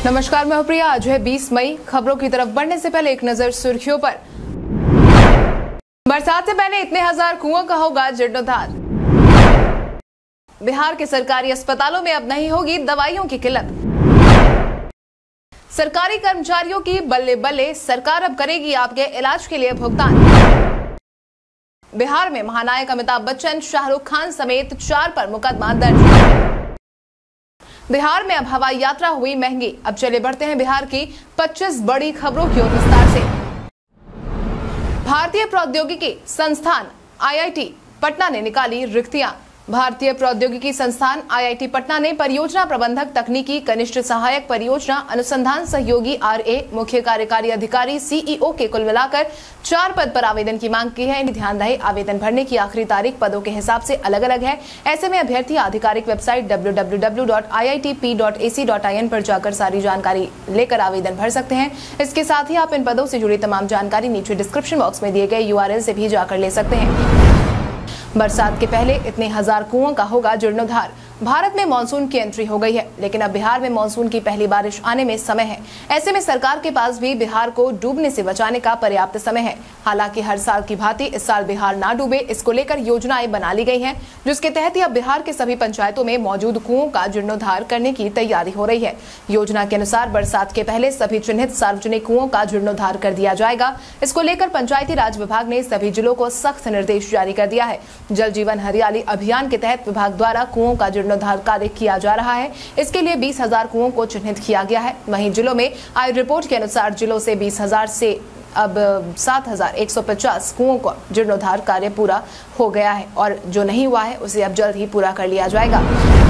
नमस्कार, मैं हूं प्रिया। आज है 20 मई। खबरों की तरफ बढ़ने से पहले एक नजर सुर्खियों पर। बरसात से पहले इतने हजार कुओं का होगा जीर्णोद्धार। बिहार के सरकारी अस्पतालों में अब नहीं होगी दवाइयों की किल्लत। सरकारी कर्मचारियों की बल्ले बल्ले, सरकार अब करेगी आपके इलाज के लिए भुगतान। बिहार में महानायक अमिताभ बच्चन, शाहरुख खान समेत 4 पर मुकदमा दर्ज। बिहार में अब हवाई यात्रा हुई महंगी। अब चले बढ़ते हैं बिहार की 25 बड़ी खबरों की ओर विस्तार से। भारतीय प्रौद्योगिकी संस्थान आईआईटी पटना ने निकाली रिक्तियां। भारतीय प्रौद्योगिकी संस्थान आईआईटी पटना ने परियोजना प्रबंधक, तकनीकी कनिष्ठ सहायक, परियोजना अनुसंधान सहयोगी आरए, मुख्य कार्यकारी अधिकारी सीईओ के कुल मिलाकर 4 पद पर आवेदन की मांग की है। ध्यान रहे, आवेदन भरने की आखिरी तारीख पदों के हिसाब से अलग अलग है। ऐसे में अभ्यर्थी आधिकारिक वेबसाइट www.iitp.ac.in पर जाकर सारी जानकारी लेकर आवेदन भर सकते हैं। इसके साथ ही आप इन पदों से जुड़ी तमाम जानकारी नीचे डिस्क्रिप्शन बॉक्स में दिए गए URL से भी जाकर ले सकते हैं। बरसात के पहले इतने हजार कुओं का होगा जीर्णोद्धार। भारत में मानसून की एंट्री हो गई है, लेकिन अब बिहार में मानसून की पहली बारिश आने में समय है। ऐसे में सरकार के पास भी बिहार को डूबने से बचाने का पर्याप्त समय है। हालांकि हर साल की भांति इस साल बिहार ना डूबे, इसको लेकर योजनाएं बना ली गई हैं, जिसके तहत ही अब बिहार के सभी पंचायतों में मौजूद कुओं का जीर्णोद्धार करने की तैयारी हो रही है। योजना के अनुसार बरसात के पहले सभी चिन्हित सार्वजनिक कुओं का जीर्णोद्धार कर दिया जाएगा। इसको लेकर पंचायती राज विभाग ने सभी जिलों को सख्त निर्देश जारी कर दिया है। जल जीवन हरियाली अभियान के तहत विभाग द्वारा कुओं का जीर्णोद्धार कार्य किया जा रहा है। इसके लिए 20,000 कुओं को चिन्हित किया गया है। वहीं जिलों में आई रिपोर्ट के अनुसार जिलों से 20,000 से अब 7,150 कुओं का जीर्णोद्धार कार्य पूरा हो गया है और जो नहीं हुआ है उसे अब जल्द ही पूरा कर लिया जाएगा।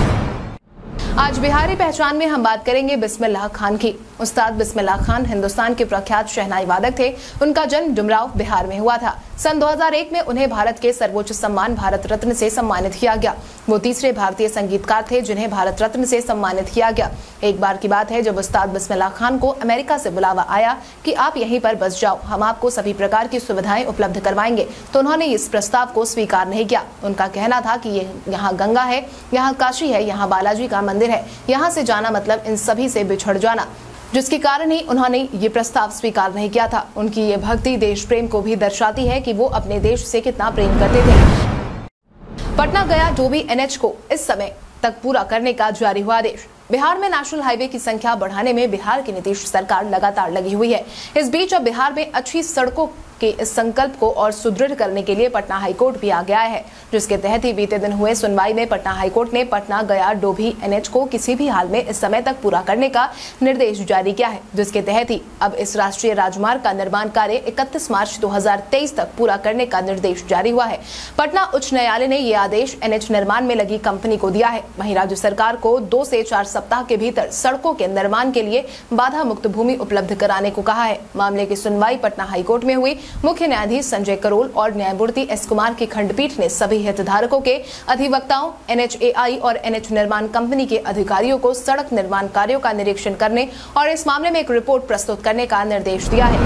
आज बिहारी पहचान में हम बात करेंगे बिस्मिल्लाह खान की। उस्ताद बिस्मिल्लाह खान हिंदुस्तान के प्रख्यात शहनाई वादक थे। उनका जन्म डुमराव बिहार में हुआ था। सन 2001 में उन्हें भारत के सर्वोच्च सम्मान भारत रत्न से सम्मानित किया गया। वो तीसरे भारतीय संगीतकार थे जिन्हें भारत रत्न से सम्मानित किया गया। एक बार की बात है जब उस्ताद बिस्मिल्लाह खान को अमेरिका से बुलावा आया कि आप यहीं पर बस जाओ, हम आपको सभी प्रकार की सुविधाएं उपलब्ध करवाएंगे, तो उन्होंने इस प्रस्ताव को स्वीकार नहीं किया। उनका कहना था कि यहाँ गंगा है, यहाँ काशी है, यहाँ बालाजी का मंदिर है, यहाँ से जाना मतलब इन सभी से बिछड़ जाना, जिसके कारण ही उन्होंने ये प्रस्ताव स्वीकार नहीं किया था। उनकी ये भक्ति देश प्रेम को भी दर्शाती है कि वो अपने देश से कितना प्रेम करते थे। पटना गया डोभी NH को इस समय तक पूरा करने का जारी हुआ आदेश। बिहार में नेशनल हाईवे की संख्या बढ़ाने में बिहार की नीतीश सरकार लगातार लगी हुई है। इस बीच अब बिहार में अच्छी सड़कों के इस संकल्प को और सुदृढ़ करने के लिए पटना हाईकोर्ट भी आ गया है, जिसके तहत ही बीते दिन हुए सुनवाई में पटना हाईकोर्ट ने पटना गया डोभी NH को किसी भी हाल में इस समय तक पूरा करने का निर्देश जारी किया है, जिसके तहत ही अब इस राष्ट्रीय राजमार्ग का निर्माण कार्य 31 मार्च 2023 तक पूरा करने का निर्देश जारी हुआ है। पटना उच्च न्यायालय ने ये आदेश NH निर्माण में लगी कंपनी को दिया है। वहीं राज्य सरकार को 2 से 4 सप्ताह के भीतर सड़कों के निर्माण के लिए बाधा मुक्त भूमि उपलब्ध कराने को कहा है। मामले की सुनवाई पटना हाईकोर्ट में हुई। मुख्य न्यायाधीश संजय करोल और न्यायमूर्ति S कुमार की खंडपीठ ने सभी हितधारकों के अधिवक्ताओं, NHAI और NH निर्माण कंपनी के अधिकारियों को सड़क निर्माण कार्यों का निरीक्षण करने और इस मामले में एक रिपोर्ट प्रस्तुत करने का निर्देश दिया है।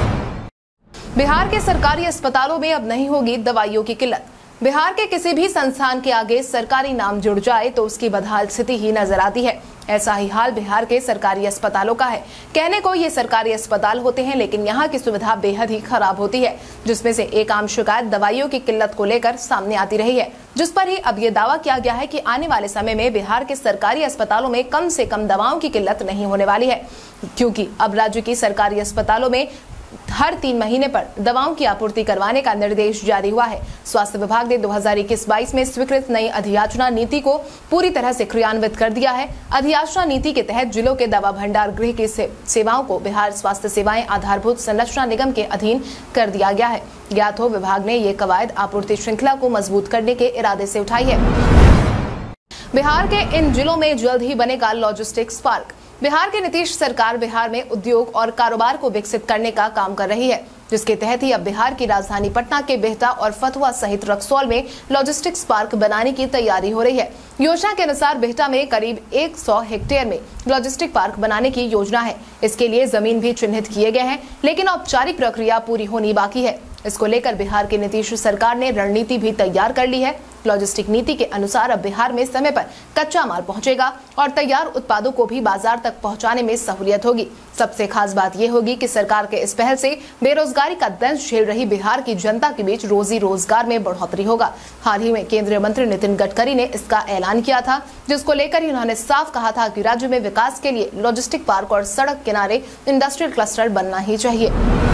बिहार के सरकारी अस्पतालों में अब नहीं होगी दवाइयों की किल्लत। बिहार के किसी भी संस्थान के आगे सरकारी नाम जुड़ जाए तो उसकी बदहाल स्थिति ही नजर आती है। ऐसा ही हाल बिहार के सरकारी अस्पतालों का है। कहने को ये सरकारी अस्पताल होते हैं, लेकिन यहाँ की सुविधा बेहद ही खराब होती है, जिसमें से एक आम शिकायत दवाइयों की किल्लत को लेकर सामने आती रही है, जिस पर ही अब ये दावा किया गया है कि आने वाले समय में बिहार के सरकारी अस्पतालों में कम से कम दवाओं की किल्लत नहीं होने वाली है, क्योंकि अब राज्य की सरकारी अस्पतालों में हर 3 महीने पर दवाओं की आपूर्ति करवाने का निर्देश जारी हुआ है। स्वास्थ्य विभाग ने 2021-22 में स्वीकृत नई अधियाचना नीति को पूरी तरह से क्रियान्वित कर दिया है। अधियाचना नीति के तहत जिलों के दवा भंडार गृह की सेवाओं को बिहार स्वास्थ्य सेवाएं आधारभूत संरचना निगम के अधीन कर दिया गया है। ज्ञात हो, विभाग ने ये कवायद आपूर्ति श्रृंखला को मजबूत करने के इरादे से उठाई है। बिहार के इन जिलों में जल्द ही बनेगा लॉजिस्टिक्स पार्क। बिहार की नीतीश सरकार बिहार में उद्योग और कारोबार को विकसित करने का काम कर रही है, जिसके तहत ही अब बिहार की राजधानी पटना के बिहटा और फतुहा सहित रक्सौल में लॉजिस्टिक्स पार्क बनाने की तैयारी हो रही है। योजना के अनुसार बिहटा में करीब 100 हेक्टेयर में लॉजिस्टिक पार्क बनाने की योजना है। इसके लिए जमीन भी चिन्हित किए गए हैं, लेकिन औपचारिक प्रक्रिया पूरी होनी बाकी है। इसको लेकर बिहार की नीतीश सरकार ने रणनीति भी तैयार कर ली है। लॉजिस्टिक नीति के अनुसार अब बिहार में समय पर कच्चा माल पहुंचेगा और तैयार उत्पादों को भी बाजार तक पहुंचाने में सहूलियत होगी। सबसे खास बात यह होगी कि सरकार के इस पहल से बेरोजगारी का दंश झेल रही बिहार की जनता के बीच रोजी रोजगार में बढ़ोतरी होगा। हाल ही में केंद्रीय मंत्री नितिन गडकरी ने इसका ऐलान किया था, जिसको लेकर उन्होंने साफ कहा था कि राज्य में विकास के लिए लॉजिस्टिक पार्क और सड़क किनारे इंडस्ट्रियल क्लस्टर बनना ही चाहिए।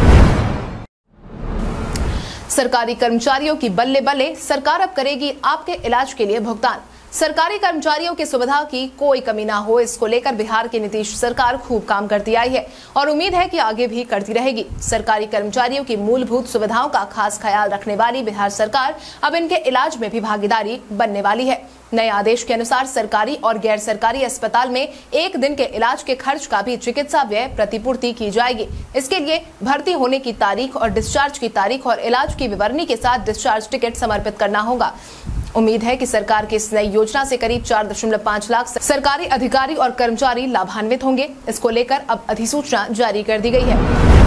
सरकारी कर्मचारियों की बल्ले बल्ले, सरकार अब करेगी आपके इलाज के लिए भुगतान। सरकारी कर्मचारियों की सुविधा की कोई कमी ना हो, इसको लेकर बिहार की नीतीश सरकार खूब काम करती आई है और उम्मीद है कि आगे भी करती रहेगी। सरकारी कर्मचारियों की मूलभूत सुविधाओं का खास ख्याल रखने वाली बिहार सरकार अब इनके इलाज में भी भागीदारी बनने वाली है। नए आदेश के अनुसार सरकारी और गैर सरकारी अस्पताल में एक दिन के इलाज के खर्च का भी चिकित्सा व्यय प्रतिपूर्ति की जाएगी। इसके लिए भर्ती होने की तारीख और डिस्चार्ज की तारीख और इलाज की विवरणी के साथ डिस्चार्ज टिकट समर्पित करना होगा। उम्मीद है कि सरकार की इस नई योजना से करीब 4.5 लाख सरकारी अधिकारी और कर्मचारी लाभान्वित होंगे। इसको लेकर अब अधिसूचना जारी कर दी गई है।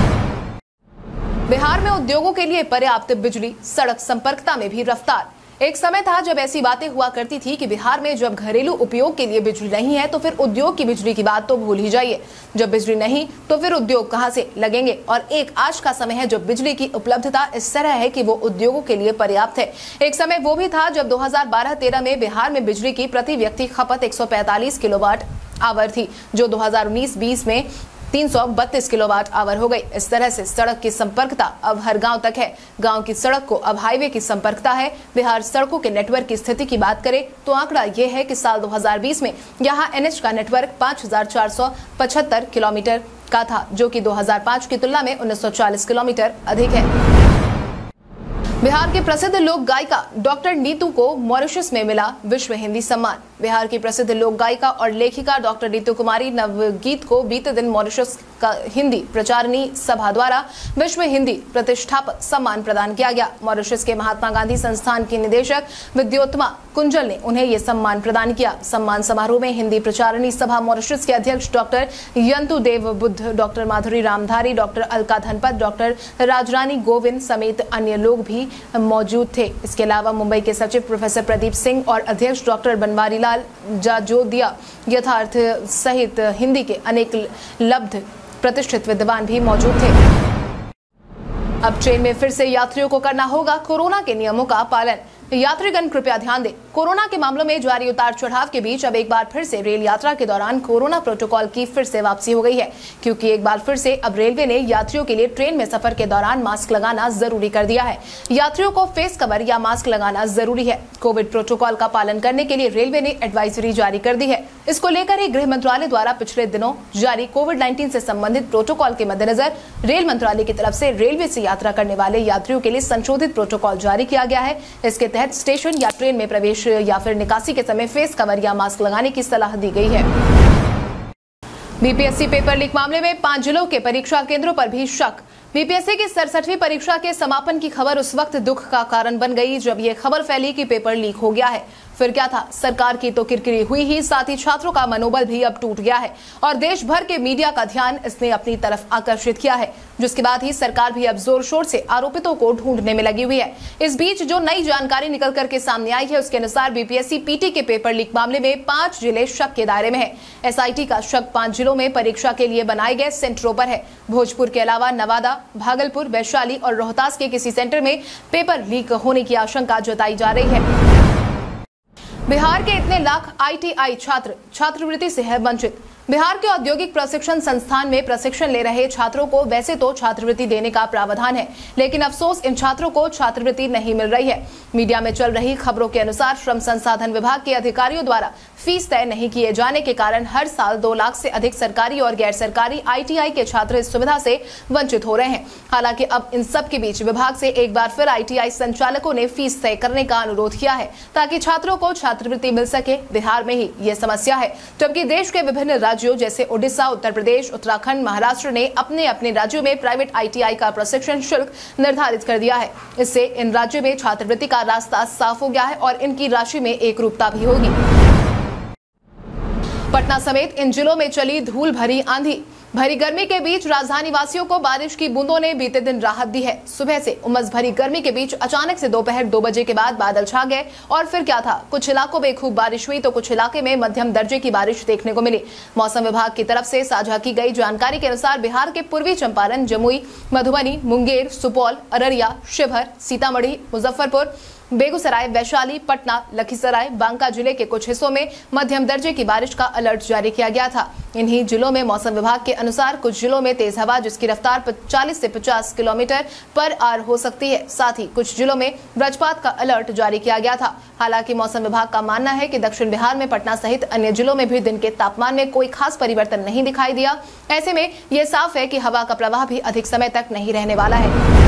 बिहार में उद्योगों के लिए पर्याप्त बिजली, सड़क संपर्कता में भी रफ्तार। एक समय था जब ऐसी बातें हुआ करती थी कि बिहार में जब घरेलू उपयोग के लिए बिजली नहीं है तो फिर उद्योग की बिजली की बात तो भूल ही जाइए। जब बिजली नहीं तो फिर उद्योग कहां से लगेंगे। और एक आज का समय है जब बिजली की उपलब्धता इस तरह है कि वो उद्योगों के लिए पर्याप्त है। एक समय वो भी था जब 2012-13 में बिहार में बिजली की प्रति व्यक्ति खपत 145 किलोवाट आवर थी, जो 2019-20 में 332 किलोवाट आवर हो गई। इस तरह से सड़क की संपर्कता अब हर गांव तक है। गांव की सड़क को अब हाईवे की संपर्कता है। बिहार सड़कों के नेटवर्क की स्थिति की बात करें तो आंकड़ा यह है कि साल 2020 में यहां एनएच का नेटवर्क 5475 किलोमीटर का था, जो कि 2005 की तुलना में 1940 किलोमीटर अधिक है। बिहार की प्रसिद्ध लोक गायिका डॉक्टर नीतू को मॉरिशस में मिला विश्व हिंदी सम्मान। बिहार की प्रसिद्ध लोक गायिका और लेखिका डॉक्टर नीतू कुमारी नवगीत को बीते दिन मॉरिशस का हिंदी प्रचारणी सभा द्वारा विश्व हिंदी प्रतिष्ठापक सम्मान प्रदान किया गया। मॉरिशस के महात्मा गांधी संस्थान की निदेशक विद्योत्मा कुंजल ने उन्हें ये सम्मान प्रदान किया। सम्मान समारोह में हिंदी प्रचारणी सभा मॉरिशस के अध्यक्ष doctor Yantu Dev Buddh, doctor Madhuri Ramdhari, doctor Alka Dhanpat, doctor Rajrani Govind समेत अन्य लोग भी मौजूद थे। इसके अलावा मुंबई के सचिव प्रोफेसर प्रदीप सिंह और अध्यक्ष डॉक्टर बनवारी लाल जाजोदिया यथार्थ सहित हिंदी के अनेक लब्ध प्रतिष्ठित विद्वान भी मौजूद थे। अब ट्रेन में फिर से यात्रियों को करना होगा कोरोना के नियमों का पालन। यात्रीगण कृपया ध्यान दें, कोरोना के मामलों में जारी उतार चढ़ाव के बीच अब एक बार फिर से रेल यात्रा के दौरान कोरोना प्रोटोकॉल की फिर से वापसी हो गई है, क्योंकि एक बार फिर से अब रेलवे ने यात्रियों के लिए ट्रेन में सफर के दौरान मास्क लगाना जरूरी कर दिया है। यात्रियों को फेस कवर या मास्क लगाना जरूरी है। कोविड प्रोटोकॉल का पालन करने के लिए रेलवे ने एडवाइजरी जारी कर दी है। इसको लेकर ही गृह मंत्रालय द्वारा पिछले दिनों जारी कोविड-19 से संबंधित प्रोटोकॉल के मद्देनजर रेल मंत्रालय की तरफ से रेलवे से यात्रा करने वाले यात्रियों के लिए संशोधित प्रोटोकॉल जारी किया गया है। इसके तहत स्टेशन या ट्रेन में प्रवेश या फिर निकासी के समय फेस कवर या मास्क लगाने की सलाह दी गई है। बीपीएससी पेपर लीक मामले में 5 जिलों के परीक्षा केंद्रों पर भी शक। बीपीएससी की 67वीं परीक्षा के समापन की खबर उस वक्त दुख का कारण बन गई जब यह खबर फैली कि पेपर लीक हो गया है। फिर क्या था, सरकार की तो किरकिरी हुई ही, साथ ही छात्रों का मनोबल भी अब टूट गया है और देश भर के मीडिया का ध्यान इसने अपनी तरफ आकर्षित किया है, जिसके बाद ही सरकार भी अब जोर शोर से आरोपितों को ढूंढने में लगी हुई है। इस बीच जो नई जानकारी निकल करके सामने आई है उसके अनुसार बीपीएससी पीटी के पेपर लीक मामले में 5 जिले शक के दायरे में है। एसआईटी का शक 5 जिलों में परीक्षा के लिए बनाए गए सेंटरों पर है। भोजपुर के अलावा नवादा, भागलपुर, वैशाली और रोहतास के किसी सेंटर में पेपर लीक होने की आशंका जताई जा रही है। बिहार के इतने लाख आईटीआई छात्र छात्रवृत्ति से है वंचित। बिहार के औद्योगिक प्रशिक्षण संस्थान में प्रशिक्षण ले रहे छात्रों को वैसे तो छात्रवृत्ति देने का प्रावधान है, लेकिन अफसोस इन छात्रों को छात्रवृत्ति नहीं मिल रही है। मीडिया में चल रही खबरों के अनुसार श्रम संसाधन विभाग के अधिकारियों द्वारा फीस तय नहीं किए जाने के कारण हर साल 2 लाख से अधिक सरकारी और गैर सरकारी आईटीआई के छात्र इस सुविधा से वंचित हो रहे हैं। हालांकि अब इन सब के बीच विभाग से एक बार फिर आईटीआई संचालकों ने फीस तय करने का अनुरोध किया है ताकि छात्रों को छात्रवृत्ति मिल सके। बिहार में ही ये समस्या है, जबकि देश के विभिन्न राज्यों जैसे ओडिशा, उत्तर प्रदेश, उत्तराखंड, महाराष्ट्र ने अपने अपने राज्यों में प्राइवेट आईटीआई का प्रशिक्षण शुल्क निर्धारित कर दिया है। इससे इन राज्यों में छात्रवृत्ति का रास्ता साफ हो गया है और इनकी राशि में एकरूपता भी होगी। पटना समेत इन जिलों में चली धूल भरी आंधी। भरी गर्मी के बीच राजधानी वासियों को बारिश की बूंदों ने बीते दिन राहत दी है। सुबह से उमस भरी गर्मी के बीच अचानक से दोपहर 2 बजे के बाद बादल छा गए और फिर क्या था, कुछ इलाकों में खूब बारिश हुई तो कुछ इलाके में मध्यम दर्जे की बारिश देखने को मिली। मौसम विभाग की तरफ से साझा की गई जानकारी के अनुसार बिहार के पूर्वी चंपारण, जमुई, मधुबनी, मुंगेर, सुपौल, अररिया, शिवहर, सीतामढ़ी, मुजफ्फरपुर, बेगूसराय, वैशाली, पटना, लखीसराय, बांका जिले के कुछ हिस्सों में मध्यम दर्जे की बारिश का अलर्ट जारी किया गया था। इन्हीं जिलों में मौसम विभाग के अनुसार कुछ जिलों में तेज हवा जिसकी रफ्तार 40 से 50 किलोमीटर पर आवर हो सकती है। साथ ही कुछ जिलों में वज्रपात का अलर्ट जारी किया गया था। हालांकि मौसम विभाग का मानना है कि दक्षिण बिहार में पटना सहित अन्य जिलों में भी दिन के तापमान में कोई खास परिवर्तन नहीं दिखाई दिया। ऐसे में यह साफ है कि हवा का प्रवाह भी अधिक समय तक नहीं रहने वाला है।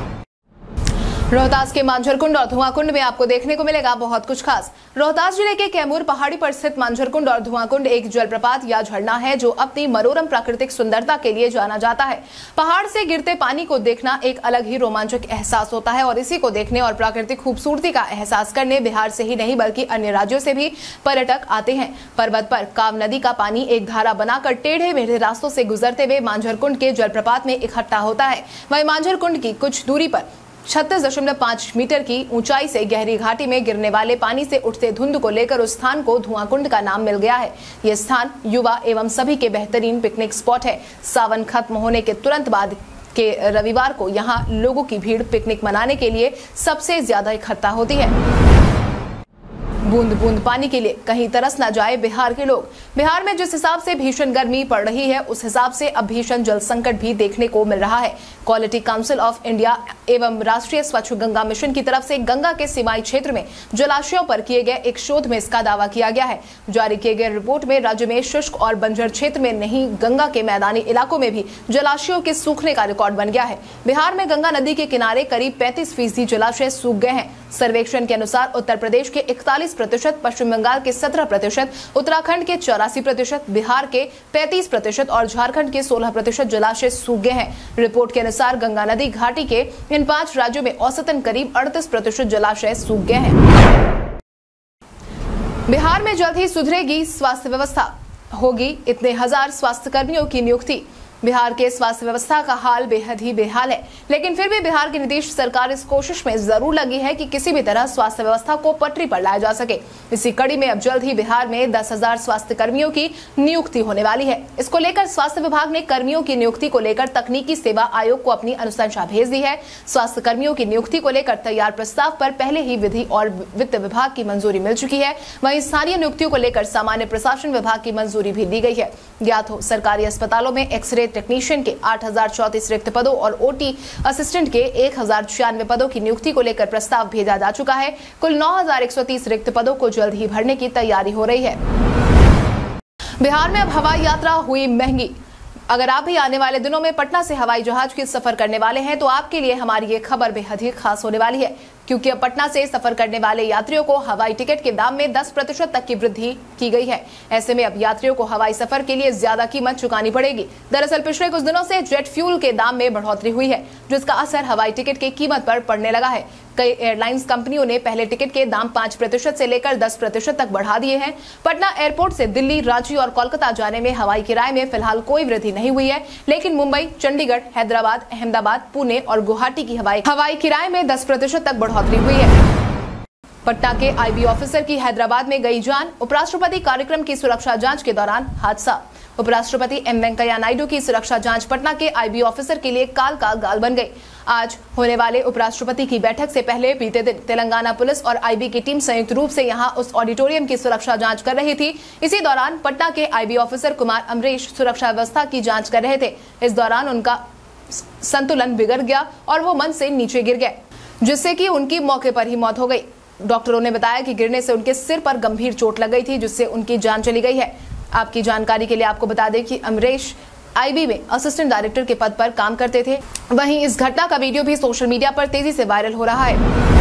रोहतास के मांझरकुंड और धुआंकुंड में आपको देखने को मिलेगा बहुत कुछ खास। रोहतास जिले के कैमूर पहाड़ी पर स्थित मांझरकुंड और धुआंकुंड एक जलप्रपात या झरना है जो अपनी मनोरम प्राकृतिक सुंदरता के लिए जाना जाता है। पहाड़ से गिरते पानी को देखना एक अलग ही रोमांचक एहसास होता है और इसी को देखने और प्राकृतिक खूबसूरती का एहसास करने बिहार से ही नहीं बल्कि अन्य राज्यों से भी पर्यटक आते हैं। पर्वत पर काव नदी का पानी एक धारा बनाकर टेढ़े मेढ़े रास्तों से गुजरते हुए मांझरकुंड के जलप्रपात में इकट्ठा होता है। वहीं मांझरकुंड की कुछ दूरी पर 36.5 मीटर की ऊंचाई से गहरी घाटी में गिरने वाले पानी से उठते धुंध को लेकर उस स्थान को धुआंकुंड का नाम मिल गया है। यह स्थान युवा एवं सभी के बेहतरीन पिकनिक स्पॉट है। सावन खत्म होने के तुरंत बाद के रविवार को यहाँ लोगों की भीड़ पिकनिक मनाने के लिए सबसे ज्यादा इकट्ठा होती है। बूंद बूंद पानी के लिए कहीं तरस न जाए बिहार के लोग। बिहार में जिस हिसाब से भीषण गर्मी पड़ रही है उस हिसाब से अब भीषण जल संकट भी देखने को मिल रहा है। क्वालिटी काउंसिल ऑफ इंडिया एवं राष्ट्रीय स्वच्छ गंगा मिशन की तरफ से गंगा के सीमाई क्षेत्र में जलाशयों पर किए गए एक शोध में इसका दावा किया गया है। जारी किए गए रिपोर्ट में राज्य में शुष्क और बंजर क्षेत्र में नहीं गंगा के मैदानी इलाकों में भी जलाशयों के सूखने का रिकॉर्ड बन गया है। बिहार में गंगा नदी के किनारे करीब 35% जलाशय सूख गए हैं। सर्वेक्षण के अनुसार उत्तर प्रदेश के 41%, पश्चिम बंगाल के 17%, उत्तराखंड के 84%, बिहार के 35% और झारखंड के 16% जलाशय सूख गए हैं। रिपोर्ट के अनुसार गंगा नदी घाटी के इन 5 राज्यों में औसतन करीब 38% जलाशय सूख गए हैं। बिहार में जल्द ही सुधरेगी स्वास्थ्य व्यवस्था, होगी इतने हजार स्वास्थ्य कर्मियों की नियुक्ति। बिहार के स्वास्थ्य व्यवस्था का हाल बेहद ही बेहाल है, लेकिन फिर भी बिहार की नीतीश सरकार इस कोशिश में जरूर लगी है कि किसी भी तरह स्वास्थ्य व्यवस्था को पटरी पर लाया जा सके। इसी कड़ी में अब जल्द ही बिहार में 10,000 स्वास्थ्य कर्मियों की नियुक्ति होने वाली है। इसको लेकर स्वास्थ्य विभाग ने कर्मियों की नियुक्ति को लेकर तकनीकी सेवा आयोग को अपनी अनुशंसा भेज दी है। स्वास्थ्य कर्मियों की नियुक्ति को लेकर तैयार प्रस्ताव पर पहले ही विधि और वित्त विभाग की मंजूरी मिल चुकी है। वहीं स्थानीय नियुक्तियों को लेकर सामान्य प्रशासन विभाग की मंजूरी भी दी गई है। ज्ञात हो, सरकारी अस्पतालों में एक्सरे टेक्नीशियन के 8,034 रिक्त पदों और ओटी असिस्टेंट के 1,096 पदों की नियुक्ति को लेकर प्रस्ताव भेजा जा चुका है। कुल 9,130 रिक्त पदों को जल्द ही भरने की तैयारी हो रही है। बिहार में अब हवाई यात्रा हुई महंगी। अगर आप भी आने वाले दिनों में पटना से हवाई जहाज के सफर करने वाले हैं तो आपके लिए हमारी ये खबर बेहद ही खास होने वाली है, क्योंकि अब पटना से सफर करने वाले यात्रियों को हवाई टिकट के दाम में 10% तक की वृद्धि की गई है। ऐसे में अब यात्रियों को हवाई सफर के लिए ज्यादा कीमत चुकानी पड़ेगी। दरअसल पिछले कुछ दिनों से जेट फ्यूल के दाम में बढ़ोतरी हुई है, जिसका असर हवाई टिकट की कीमत पर पड़ने लगा है। कई एयरलाइंस कंपनियों ने पहले टिकट के दाम 5% से लेकर 10% तक बढ़ा दिए हैं। पटना एयरपोर्ट से दिल्ली, रांची और कोलकाता जाने में हवाई किराए में फिलहाल कोई वृद्धि नहीं हुई है, लेकिन मुंबई, चंडीगढ़, हैदराबाद, अहमदाबाद, पुणे और गुवाहाटी की हवाई किराए में 10% तक बढ़ोतरी हुई है। पटना के आईबी ऑफिसर की हैदराबाद में गई जान। उपराष्ट्रपति कार्यक्रम की सुरक्षा जांच के दौरान हादसा। उपराष्ट्रपति एम वेंकैया नायडू की सुरक्षा जांच पटना के आईबी ऑफिसर के लिए काल का गाल बन गई। आज होने वाले उपराष्ट्रपति की बैठक से पहले बीते दिन तेलंगाना पुलिस और आईबी की टीम संयुक्त रूप से यहां उस ऑडिटोरियम की सुरक्षा जांच कर रही थी। इसी दौरान पटना के आईबी ऑफिसर कुमार अमरीश सुरक्षा व्यवस्था की जांच कर रहे थे। इस दौरान उनका संतुलन बिगड़ गया और वो मंच से नीचे गिर गए, जिससे कि उनकी मौके पर ही मौत हो गई। डॉक्टरों ने बताया कि गिरने से उनके सिर पर गंभीर चोट लग गई थी, जिससे उनकी जान चली गई है। आपकी जानकारी के लिए आपको बता दें कि अमरीश आईबी में असिस्टेंट डायरेक्टर के पद पर काम करते थे। वहीं इस घटना का वीडियो भी सोशल मीडिया पर तेजी से वायरल हो रहा है।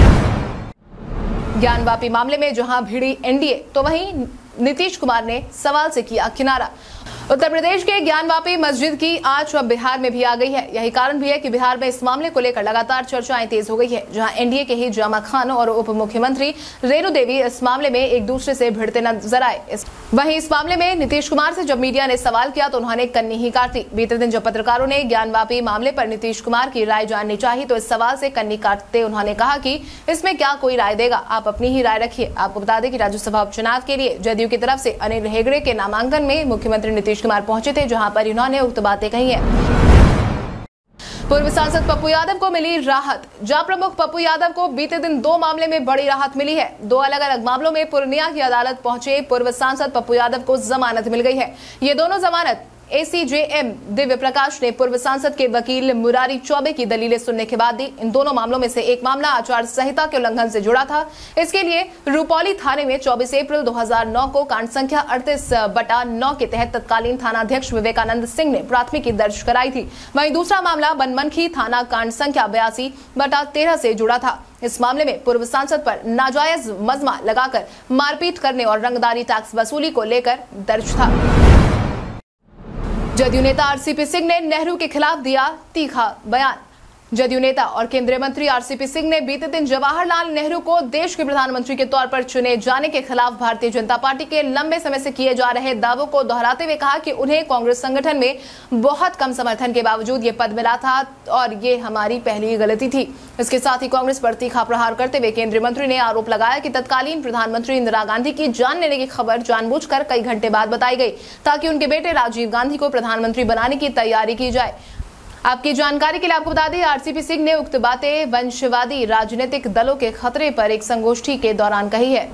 ज्ञानवापी मामले में जहां भिड़ी एनडीए, तो वहीं नीतीश कुमार ने सवाल से किया किनारा। उत्तर प्रदेश के ज्ञानवापी मस्जिद की आंच अब बिहार में भी आ गई है। यही कारण भी है कि बिहार में इस मामले को लेकर लगातार चर्चाएं तेज हो गई है, जहां एनडीए के ही जामा खान और उप मुख्यमंत्री रेणु देवी इस मामले में एक दूसरे से भिड़ते नजर आए। वहीं इस मामले में नीतीश कुमार से जब मीडिया ने सवाल किया तो उन्होंने कन्नी ही काटी। बीते दिन जब पत्रकारों ने ज्ञानवापी मामले पर नीतीश कुमार की राय जाननी चाहिए तो इस सवाल से कन्नी काटते उन्होंने कहा कि इसमें क्या कोई राय देगा, आप अपनी ही राय रखिए। आपको बता दें कि राज्यसभा उपचुनाव के लिए जदयू की तरफ से अनिल हेगड़े के नामांकन में मुख्यमंत्री नीतीश कुमार पहुंचे थे, जहां पर इन्होंने उक्त बातें कही है। पूर्व सांसद पप्पू यादव को मिली राहत। जहां प्रमुख पप्पू यादव को बीते दिन 2 मामले में बड़ी राहत मिली है। 2 अलग अलग मामलों में पूर्णिया की अदालत पहुंचे पूर्व सांसद पप्पू यादव को जमानत मिल गई है। ये दोनों जमानत ACJM दिव्य प्रकाश ने पूर्व सांसद के वकील मुरारी चौबे की दलीलें सुनने के बाद दी। इन दोनों मामलों में से एक मामला आचार संहिता के उल्लंघन से जुड़ा था। इसके लिए रूपौली थाने में 24 अप्रैल 2009 को कांड संख्या 38/9 के तहत तत्कालीन थानाध्यक्ष विवेकानंद सिंह ने प्राथमिकी दर्ज कराई थी। वहीं दूसरा मामला बनमनखी थाना कांड संख्या 82/13 से जुड़ा था। इस मामले में पूर्व सांसद पर नाजायज मजमा लगाकर मारपीट करने और रंगदारी टैक्स वसूली को लेकर दर्ज था। जदयू नेता RCP सिंह ने नेहरू के खिलाफ दिया तीखा बयान। जदयू नेता और केंद्रीय मंत्री RCP सिंह ने बीते दिन जवाहरलाल नेहरू को देश के प्रधानमंत्री के तौर पर चुने जाने के खिलाफ भारतीय जनता पार्टी के लंबे समय से किए जा रहे दावों को दोहराते हुए कहा कि उन्हें कांग्रेस संगठन में बहुत कम समर्थन के बावजूद ये पद मिला था और ये हमारी पहली गलती थी। इसके साथ ही कांग्रेस पर तीखा प्रहार करते हुए केंद्रीय मंत्री ने आरोप लगाया कि तत्कालीन प्रधानमंत्री इंदिरा गांधी की जान लेने की खबर जानबूझकर कई घंटे बाद बताई गई ताकि उनके बेटे राजीव गांधी को प्रधानमंत्री बनाने की तैयारी की जाए। आपकी जानकारी के लिए आपको बता दें, RCP सिंह ने उक्त बातें वंशवादी राजनीतिक दलों के खतरे पर एक संगोष्ठी के दौरान कही है।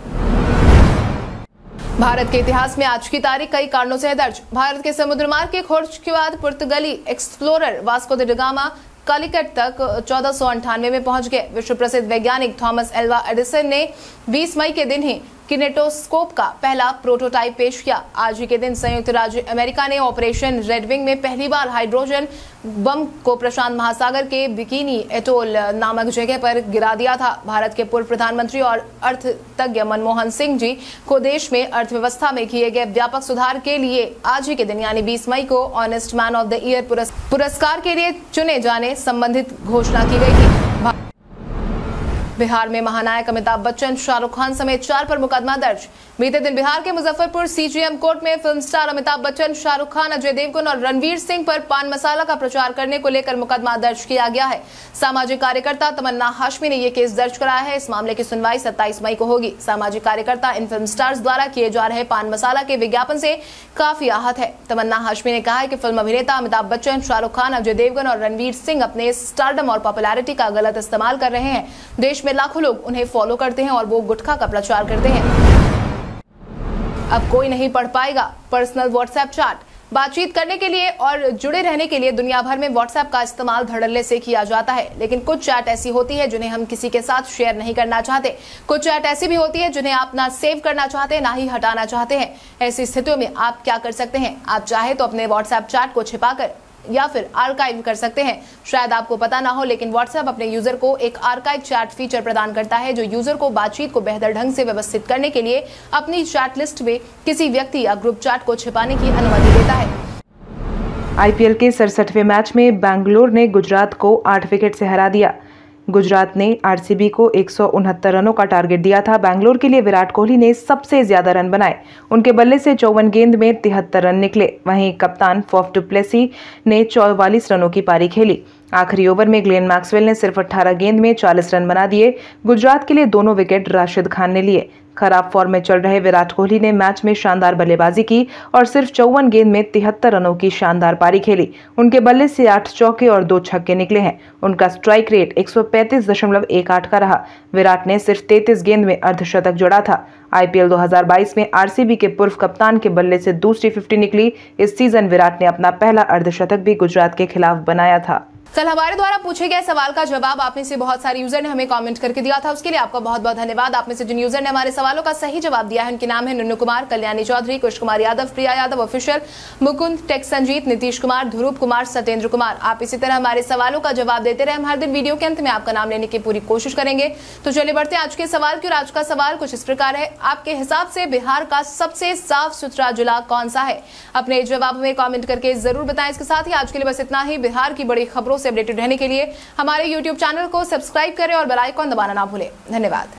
भारत के इतिहास में आज की तारीख कई कारणों से है दर्ज। भारत के समुद्र मार्ग की खोज के बाद पुर्तगाली explorer Vasco da Gama Calicut तक 1498 में पहुंच गए। विश्व प्रसिद्ध वैज्ञानिक थॉमस एल्वा एडिसन ने 20 मई के दिन ही किनेटोस्कोप का पहला प्रोटोटाइप पेश किया। आज ही के दिन संयुक्त राज्य अमेरिका ने ऑपरेशन रेड विंग में पहली बार हाइड्रोजन बम को प्रशांत महासागर के बिकिनी एटोल नामक जगह पर गिरा दिया था। भारत के पूर्व प्रधानमंत्री और अर्थतज्ञ मनमोहन सिंह जी को देश में अर्थव्यवस्था में किए गए व्यापक सुधार के लिए आज ही के दिन यानी 20 मई को honest man of the year पुरस्कार के लिए चुने जाने संबंधित घोषणा की गई थी। बिहार में महानायक अमिताभ बच्चन, शाहरुख खान समेत 4 पर मुकदमा दर्ज। बीते दिन बिहार के मुजफ्फरपुर CJM कोर्ट में फिल्म स्टार अमिताभ बच्चन, शाहरुख खान, अजय देवगन और रणवीर सिंह पर पान मसाला का प्रचार करने को लेकर मुकदमा दर्ज किया गया है। सामाजिक कार्यकर्ता तमन्ना हाशमी ने यह केस दर्ज कराया है। इस मामले की सुनवाई 27 मई को होगी। सामाजिक कार्यकर्ता इन फिल्म स्टार्स द्वारा किए जा रहे पान मसाला के विज्ञापन से काफी आहत है। तमन्ना हाशमी ने कहा है कि फिल्म अभिनेता अमिताभ बच्चन, शाहरुख खान, अजय देवगन और रणवीर सिंह अपने स्टारडम और पॉपुलैरिटी का गलत इस्तेमाल कर रहे हैं। देश में लाखों लोग उन्हें फॉलो करते हैं और वो गुटखा का प्रचार करते हैं। अब कोई नहीं पढ़ पाएगा पर्सनल व्हाट्सएप चैट। बातचीत करने के लिए और जुड़े रहने के लिए दुनिया भर में व्हाट्सएप का इस्तेमाल धड़ल्ले से किया जाता है, लेकिन कुछ चैट ऐसी होती है जिन्हें हम किसी के साथ शेयर नहीं करना चाहते। कुछ चैट ऐसी भी होती है जिन्हें आप ना सेव करना चाहते ना ही हटाना चाहते हैं। ऐसी स्थितियों में आप क्या कर सकते हैं? आप चाहे तो अपने व्हाट्सएप चैट को छिपाकर या फिर आर्काइव कर सकते हैं। शायद आपको पता ना हो, लेकिन व्हाट्सएप अपने यूजर को एक आर्काइव चैट फीचर प्रदान करता है जो यूजर को बातचीत को बेहतर ढंग से व्यवस्थित करने के लिए अपनी चैट लिस्ट में किसी व्यक्ति या ग्रुप चैट को छिपाने की अनुमति देता है। IPL के 67वें मैच में बैंगलोर ने गुजरात को 8 विकेट से हरा दिया। गुजरात ने RCB को 169 रनों का टारगेट दिया था। बैंगलोर के लिए विराट कोहली ने सबसे ज्यादा रन बनाए। उनके बल्ले से 54 गेंद में 73 रन निकले। वहीं कप्तान फॉफ डु प्लेसी ने 44 रनों की पारी खेली। आखिरी ओवर में ग्लेन मैक्सवेल ने सिर्फ 18 गेंद में 40 रन बना दिए। गुजरात के लिए दोनों विकेट राशिद खान ने लिए। खराब फॉर्म में चल रहे विराट कोहली ने मैच में शानदार बल्लेबाजी की और सिर्फ 54 गेंद में 73 रनों की शानदार पारी खेली। उनके बल्ले से 8 चौके और 2 छक्के निकले हैं। उनका स्ट्राइक रेट 135.18 का रहा। विराट ने सिर्फ 33 गेंद में अर्धशतक जोड़ा था। IPL 2022 में RCB के पूर्व कप्तान के बल्ले से दूसरी 50 निकली। इस सीजन विराट ने अपना पहला अर्धशतक भी गुजरात के खिलाफ बनाया था। कल हमारे द्वारा पूछे गए सवाल का जवाब आप में से बहुत सारे यूजर ने हमें कमेंट करके दिया था, उसके लिए आपका बहुत बहुत धन्यवाद। आप में से जिन यूजर ने हमारे सवालों का सही जवाब दिया है उनके नाम है नुन्नू कुमार, कल्याणी चौधरी, कुश कुमार यादव, प्रिया यादव ऑफिशियल, मुकुंद टेक, संजीत, नीतीश कुमार, ध्रुव कुमार, सत्येंद्र कुमार। आप इसी तरह हमारे सवालों का जवाब देते रहे। हम हर दिन वीडियो के अंत में आपका नाम लेने की पूरी कोशिश करेंगे। तो चलिए बढ़ते हैं आज के सवाल की। और आज का सवाल कुछ इस प्रकार है, आपके हिसाब से बिहार का सबसे साफ सुथरा जिला कौन सा है? अपने जवाब में कमेंट करके जरूर बताएं। इसके साथ ही आज के लिए बस इतना ही। बिहार की बड़ी खबरों से अपडेटेड रहने के लिए हमारे YouTube चैनल को सब्सक्राइब करें और बेल आइकन दबाना ना भूलें। धन्यवाद।